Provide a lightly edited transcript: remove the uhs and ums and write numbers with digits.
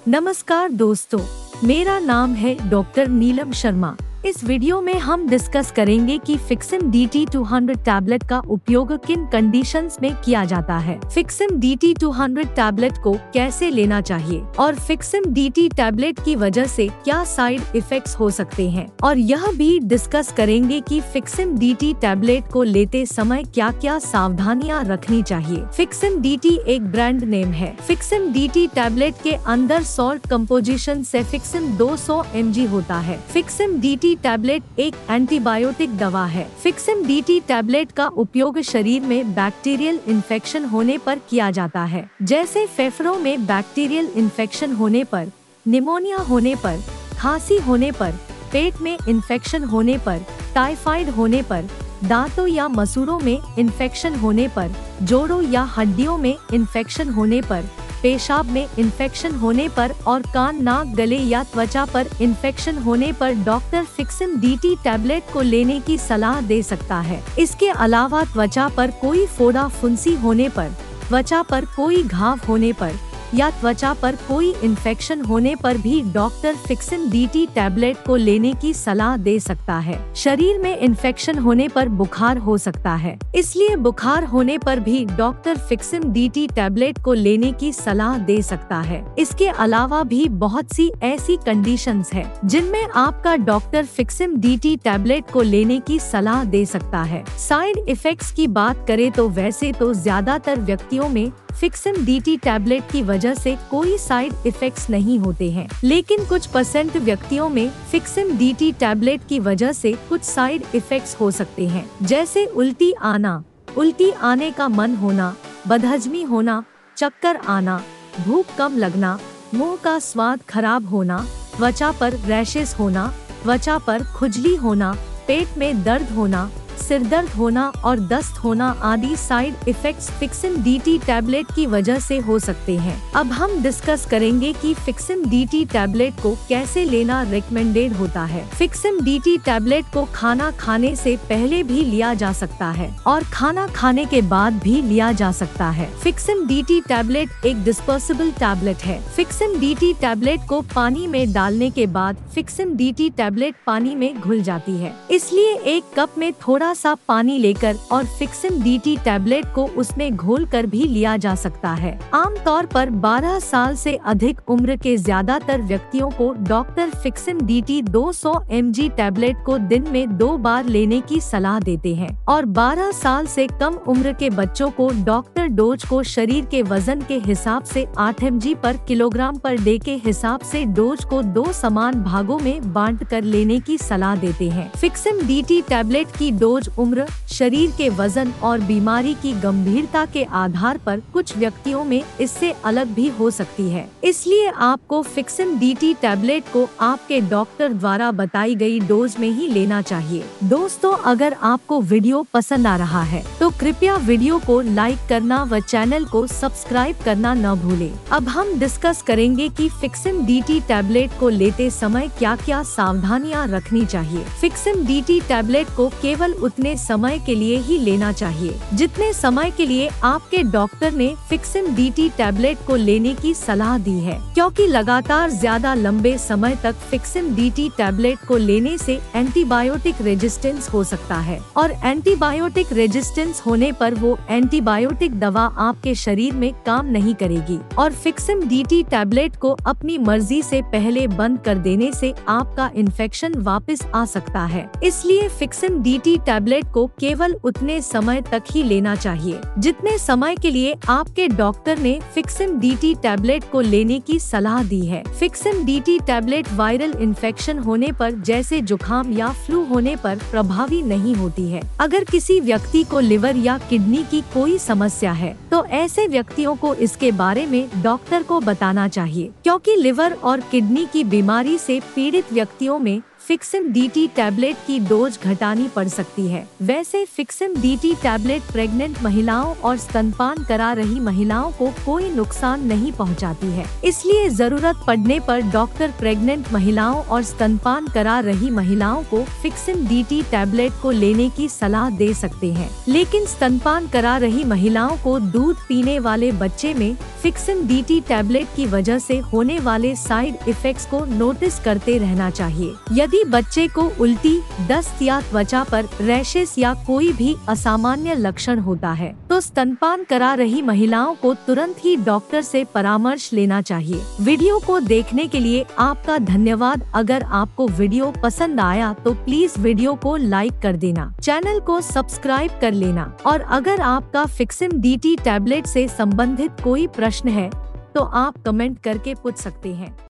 नमस्कार दोस्तों, मेरा नाम है डॉक्टर नीलम शर्मा। इस वीडियो में हम डिस्कस करेंगे कि फिक्सिम DT200 टैबलेट का उपयोग किन कंडीशंस में किया जाता है, फिक्सिम DT200 टैबलेट को कैसे लेना चाहिए और फिक्सिम DT टैबलेट की वजह से क्या साइड इफेक्ट्स हो सकते हैं, और यह भी डिस्कस करेंगे कि फिक्सिम DT टैबलेट को लेते समय क्या क्या सावधानियां रखनी चाहिए। फिक्सिम DT एक ब्रांड नेम है। फिक्सिम DT टैबलेट के अंदर सॉल्ट कंपोजिशन से फिक्सिम 200 mg होता है। फिक्सिम DT टैबलेट एक एंटीबायोटिक दवा है। फिक्सिम DT टैबलेट का उपयोग शरीर में बैक्टीरियल इन्फेक्शन होने पर किया जाता है, जैसे फेफड़ों में बैक्टीरियल इन्फेक्शन होने पर, निमोनिया होने पर, खांसी होने पर, पेट में इन्फेक्शन होने पर, टाइफाइड होने पर, दांतों या मसूड़ों में इन्फेक्शन होने पर, जोड़ों या हड्डियों में इन्फेक्शन होने पर, पेशाब में इन्फेक्शन होने पर और कान, नाक, गले या त्वचा पर इन्फेक्शन होने पर डॉक्टर फिक्सिम DT टैबलेट को लेने की सलाह दे सकता है। इसके अलावा त्वचा पर कोई फोड़ा फुंसी होने पर, त्वचा पर कोई घाव होने पर या त्वचा पर कोई इन्फेक्शन होने पर भी डॉक्टर फिक्सिम DT टैबलेट को लेने की सलाह दे सकता है। शरीर में इन्फेक्शन होने पर बुखार हो सकता है, इसलिए बुखार होने पर भी डॉक्टर फिक्सिम DT टैबलेट को लेने की सलाह दे सकता है। इसके अलावा भी बहुत सी ऐसी कंडीशंस है जिनमें आपका डॉक्टर फिक्सिम DT टैबलेट को लेने की सलाह दे सकता है। साइड इफेक्ट्स की बात करें तो वैसे तो ज्यादातर व्यक्तियों में फिक्सिम DT टैबलेट की वजह से कोई साइड इफेक्ट्स नहीं होते हैं, लेकिन कुछ % व्यक्तियों में फिक्सिम DT टैबलेट की वजह से कुछ साइड इफेक्ट्स हो सकते हैं, जैसे उल्टी आना, उल्टी आने का मन होना, बदहजमी होना, चक्कर आना, भूख कम लगना, मुंह का स्वाद खराब होना, त्वचा पर रैशेस होना, त्वचा पर खुजली होना, पेट में दर्द होना, सिर दर्द होना और दस्त होना आदि side effects Fixim DT tablet की वजह से हो सकते हैं। अब हम डिस्कस करेंगे कि फिक्सिम DT टैबलेट को कैसे लेना रिकमेंडेड होता है। फिक्सिम DT टैबलेट को खाना खाने से पहले भी लिया जा सकता है और खाना खाने के बाद भी लिया जा सकता है। फिक्सिम DT टैबलेट एक डिस्पर्सिबल टैबलेट है। फिक्सिम DT टैबलेट को पानी में डालने के बाद फिक्सिम DT टैबलेट पानी में घुल जाती है, इसलिए एक कप में थोड़ा सा पानी लेकर और फिक्सिम DT टैबलेट को उसमें घोलकर भी लिया जा सकता है। आमतौर पर 12 साल से अधिक उम्र के ज्यादातर व्यक्तियों को doctor Fixim DT 200 mg tablet को दिन में 2 बार लेने की सलाह देते हैं और 12 साल से कम उम्र के बच्चों को डॉक्टर डोज को शरीर के वजन के हिसाब से 8 mg पर किलोग्राम पर डे के हिसाब से डोज को 2 समान भागों में बांट कर लेने की सलाह देते हैं। फिक्सिम DT टैबलेट की डोज उम्र, शरीर के वजन और बीमारी की गंभीरता के आधार पर कुछ व्यक्तियों में इससे अलग भी हो सकती है, इसलिए आपको फिक्सिम DT टैबलेट को आपके डॉक्टर द्वारा बताई गई डोज में ही लेना चाहिए। दोस्तों, अगर आपको वीडियो पसंद आ रहा है तो कृपया वीडियो को लाइक करना व चैनल को सब्सक्राइब करना न भूलें। अब हम डिस्कस करेंगे कि फिक्सिम DT टैबलेट को लेते समय क्या क्या सावधानियां रखनी चाहिए। फिक्सिम DT टैबलेट को केवल उतने समय के लिए ही लेना चाहिए जितने समय के लिए आपके डॉक्टर ने फिक्सिम DT टैबलेट को लेने की सलाह दी है, क्योंकि लगातार ज्यादा लंबे समय तक फिक्सिम DT टैबलेट को लेने से एंटीबायोटिक रेजिस्टेंस हो सकता है और एंटीबायोटिक रेजिस्टेंस होने पर वो एंटीबायोटिक दवा आपके शरीर में काम नहीं करेगी और फिक्सिम DT टैबलेट को अपनी मर्जी से पहले बंद कर देने से आपका इन्फेक्शन वापस आ सकता है। इसलिए फिक्सिम DT टैबलेट को केवल उतने समय तक ही लेना चाहिए जितने समय के लिए आपके डॉक्टर ने फिक्सिम DT टैबलेट को लेने की सलाह दी है। Fixim DT tablet viral infection होने पर, जैसे जुकाम या फ्लू होने पर प्रभावी नहीं होती है। अगर किसी व्यक्ति को लिवर या किडनी की कोई समस्या है तो ऐसे व्यक्तियों को इसके बारे में डॉक्टर को बताना चाहिए, क्योंकि लिवर और किडनी की बीमारी से पीड़ित व्यक्तियों में फिक्सिम DT टैबलेट की डोज घटानी पड़ सकती है। वैसे फिक्सिम DT टैबलेट प्रेग्नेंट महिलाओं और स्तनपान करा रही महिलाओं को कोई नुकसान नहीं पहुंचाती है, इसलिए जरूरत पड़ने पर डॉक्टर प्रेग्नेंट महिलाओं और स्तनपान करा रही महिलाओं को फिक्सिम DT टैबलेट को लेने की सलाह दे सकते हैं। लेकिन स्तनपान करा रही महिलाओं को दूध पीने वाले बच्चे में फिक्सिन DT टैबलेट की वजह से होने वाले साइड इफेक्ट्स को नोटिस करते रहना चाहिए। यदि बच्चे को उल्टी, दस्त या त्वचा पर रैशेस या कोई भी असामान्य लक्षण होता है तो स्तनपान करा रही महिलाओं को तुरंत ही डॉक्टर से परामर्श लेना चाहिए। वीडियो को देखने के लिए आपका धन्यवाद। अगर आपको वीडियो पसंद आया तो प्लीज वीडियो को लाइक कर देना, चैनल को सब्सक्राइब कर लेना और अगर आपका फिक्सिन DT टैबलेट से संबंधित कोई प्रश्न है तो आप कमेंट करके पूछ सकते हैं।